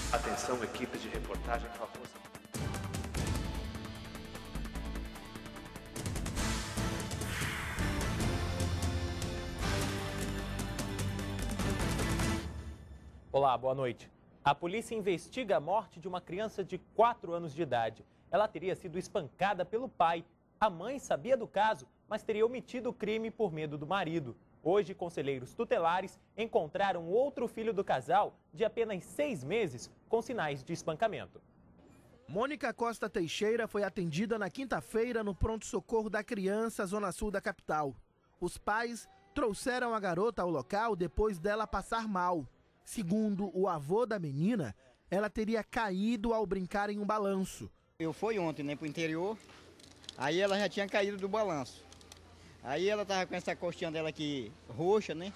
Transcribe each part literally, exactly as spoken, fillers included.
Atenção, equipe de reportagem, por favor. Olá, boa noite. A polícia investiga a morte de uma criança de quatro anos de idade. Ela teria sido espancada pelo pai. A mãe sabia do caso, mas teria omitido o crime por medo do marido. Hoje, conselheiros tutelares encontraram outro filho do casal de apenas seis meses com sinais de espancamento. Mônica Costa Teixeira foi atendida na quinta-feira no pronto-socorro da criança, zona sul da capital. Os pais trouxeram a garota ao local depois dela passar mal. Segundo o avô da menina, ela teria caído ao brincar em um balanço. Eu fui ontem, né, pro interior, aí ela já tinha caído do balanço. Aí ela tava com essa costinha dela aqui roxa, né?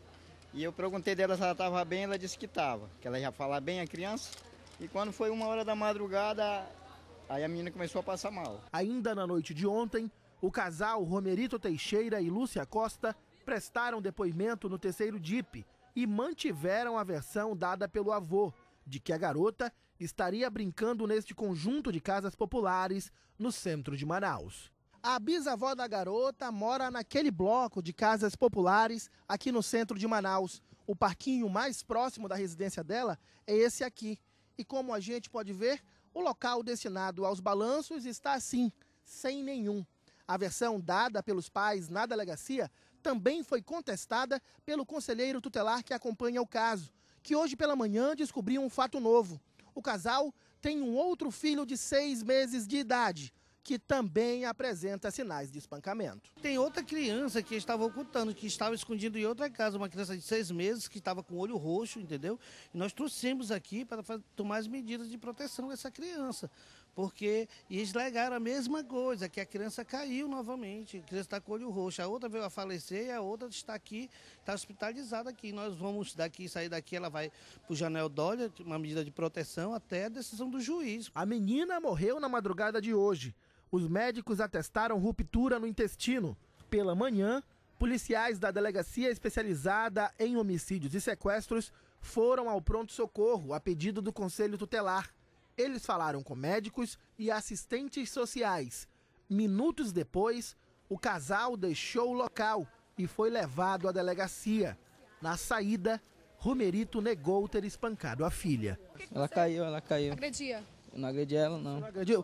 E eu perguntei dela se ela tava bem, ela disse que tava, que ela já fala bem a criança. E quando foi uma hora da madrugada, aí a menina começou a passar mal. Ainda na noite de ontem, o casal Romerito Teixeira e Lúcia Costa prestaram depoimento no terceiro D I P e mantiveram a versão dada pelo avô, de que a garota estaria brincando neste conjunto de casas populares no centro de Manaus. A bisavó da garota mora naquele bloco de casas populares aqui no centro de Manaus. O parquinho mais próximo da residência dela é esse aqui. E como a gente pode ver, o local destinado aos balanços está assim, sem nenhum. A versão dada pelos pais na delegacia também foi contestada pelo conselheiro tutelar que acompanha o caso, que hoje pela manhã descobriu um fato novo. O casal tem um outro filho de seis meses de idade, que também apresenta sinais de espancamento. Tem outra criança que estava ocultando, que estava escondida em outra casa, uma criança de seis meses que estava com o olho roxo, entendeu? E nós trouxemos aqui para tomar as medidas de proteção dessa criança, porque eles legaram a mesma coisa, que a criança caiu novamente, a criança está com o olho roxo, a outra veio a falecer e a outra está aqui, está hospitalizada aqui. Nós vamos daqui, sair daqui, ela vai para o Janel Dólia, uma medida de proteção até a decisão do juiz. A menina morreu na madrugada de hoje. Os médicos atestaram ruptura no intestino. Pela manhã, policiais da Delegacia Especializada em Homicídios e Sequestros foram ao pronto-socorro a pedido do Conselho Tutelar. Eles falaram com médicos e assistentes sociais. Minutos depois, o casal deixou o local e foi levado à delegacia. Na saída, Romerito negou ter espancado a filha. Ela caiu, ela caiu. Agredia? Eu não agredi ela, não. Você não agrediu?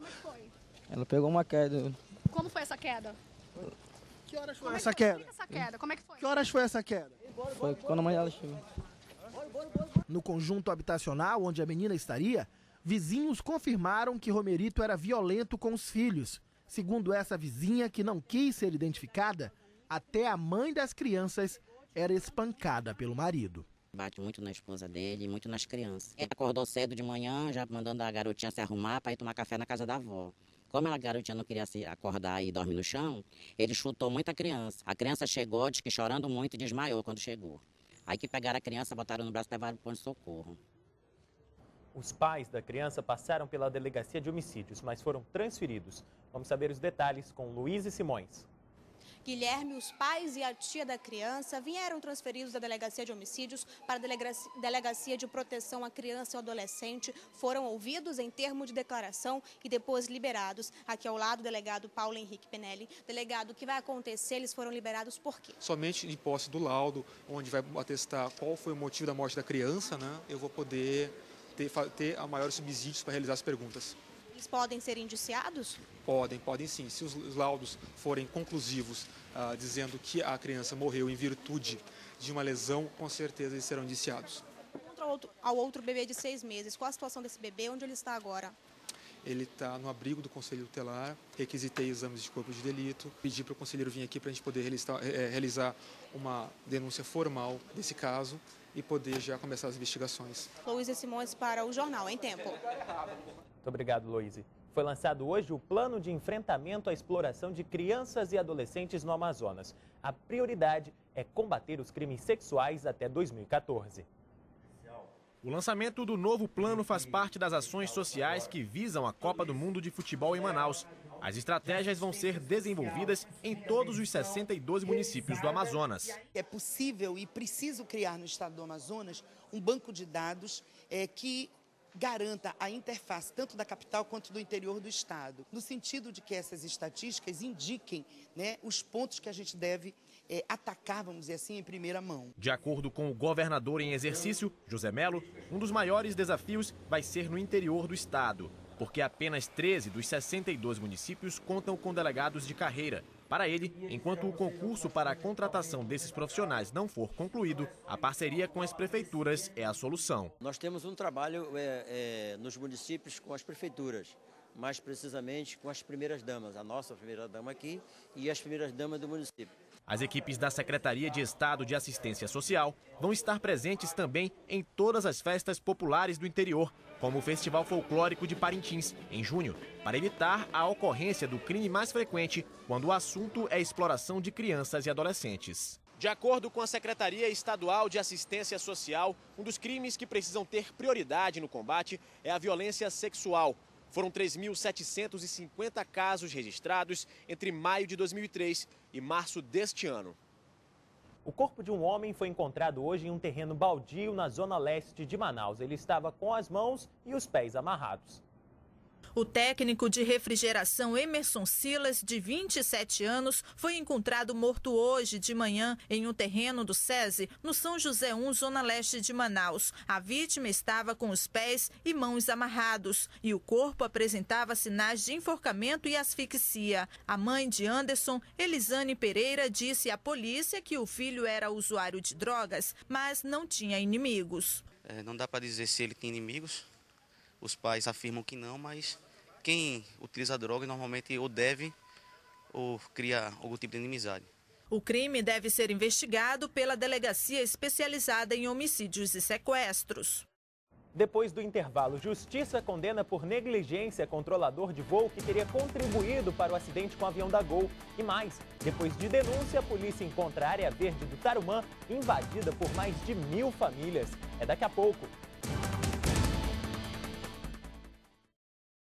Ela pegou uma queda. Como foi essa queda? Que horas foi Como essa é que foi? queda? Explica essa queda, como é que foi? Que horas foi essa queda? Foi quando a mãe dela chegou. No conjunto habitacional onde a menina estaria, vizinhos confirmaram que Romerito era violento com os filhos. Segundo essa vizinha, que não quis ser identificada, até a mãe das crianças era espancada pelo marido. Bate muito na esposa dele, muito nas crianças. Ele acordou cedo de manhã, já mandando a garotinha se arrumar para ir tomar café na casa da avó. Como a garotinha não queria se acordar e dormir no chão, ele chutou muito a criança. A criança chegou, diz que chorando muito, e desmaiou quando chegou. Aí que pegaram a criança, botaram no braço e levaram para o ponto-socorro. Os pais da criança passaram pela delegacia de homicídios, mas foram transferidos. Vamos saber os detalhes com Luiz e Simões. Guilherme, os pais e a tia da criança vieram transferidos da Delegacia de Homicídios para a Delegacia de Proteção à Criança e ao Adolescente. Foram ouvidos em termo de declaração e depois liberados. Aqui ao lado, o delegado Paulo Henrique Penelli. Delegado, o que vai acontecer? Eles foram liberados por quê? Somente de posse do laudo, onde vai atestar qual foi o motivo da morte da criança, né? Eu vou poder ter, ter a maiores subsídios para realizar as perguntas. Eles podem ser indiciados? Podem, podem sim. Se os laudos forem conclusivos, ah, dizendo que a criança morreu em virtude de uma lesão, com certeza eles serão indiciados. Contra outro, ao outro bebê de seis meses, qual a situação desse bebê? Onde ele está agora? Ele está no abrigo do Conselho Tutelar, requisitei exames de corpo de delito, pedi para o conselheiro vir aqui para a gente poder realizar, é, realizar uma denúncia formal desse caso e poder já começar as investigações. Luísa Simões para o Jornal em Tempo. Muito obrigado, Luísa. Foi lançado hoje o Plano de Enfrentamento à Exploração de Crianças e Adolescentes no Amazonas. A prioridade é combater os crimes sexuais até dois mil e quatorze. O lançamento do novo plano faz parte das ações sociais que visam a Copa do Mundo de Futebol em Manaus. As estratégias vão ser desenvolvidas em todos os sessenta e dois municípios do Amazonas. É possível e preciso criar no estado do Amazonas um banco de dados é, que garanta a interface tanto da capital quanto do interior do estado, no sentido de que essas estatísticas indiquem, né, os pontos que a gente deve é, atacar, vamos dizer assim, em primeira mão. De acordo com o governador em exercício, José Melo, um dos maiores desafios vai ser no interior do estado, porque apenas treze dos sessenta e dois municípios contam com delegados de carreira. Para ele, enquanto o concurso para a contratação desses profissionais não for concluído, a parceria com as prefeituras é a solução. Nós temos um trabalho é, é, nos municípios com as prefeituras, mais precisamente com as primeiras damas, a nossa primeira dama aqui e as primeiras damas do município. As equipes da Secretaria de Estado de Assistência Social vão estar presentes também em todas as festas populares do interior, como o Festival Folclórico de Parintins, em junho, para evitar a ocorrência do crime mais frequente quando o assunto é exploração de crianças e adolescentes. De acordo com a Secretaria Estadual de Assistência Social, um dos crimes que precisam ter prioridade no combate é a violência sexual. Foram três mil setecentos e cinquenta casos registrados entre maio de dois mil e três e março deste ano. O corpo de um homem foi encontrado hoje em um terreno baldio na zona leste de Manaus. Ele estava com as mãos e os pés amarrados. O técnico de refrigeração Emerson Silas, de vinte e sete anos, foi encontrado morto hoje de manhã em um terreno do SESI, no São José um, zona leste de Manaus. A vítima estava com os pés e mãos amarrados e o corpo apresentava sinais de enforcamento e asfixia. A mãe de Anderson, Elisane Pereira, disse à polícia que o filho era usuário de drogas, mas não tinha inimigos. É, não dá para dizer se ele tem inimigos. Os pais afirmam que não, mas quem utiliza droga normalmente ou deve ou cria algum tipo de inimizade. O crime deve ser investigado pela Delegacia Especializada em Homicídios e Sequestros. Depois do intervalo, Justiça condena por negligência controlador de voo que teria contribuído para o acidente com o avião da Gol. E mais, depois de denúncia, a polícia encontra a área verde do Tarumã invadida por mais de mil famílias. É daqui a pouco.